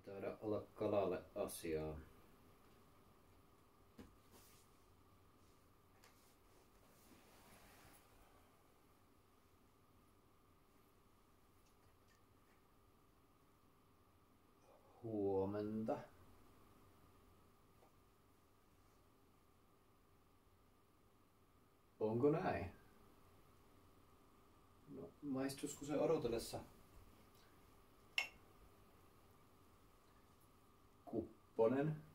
taida olla kalalle asiaa. Huomenta. Onko näin? No, maistuisiko se odotellessa? Kupponen.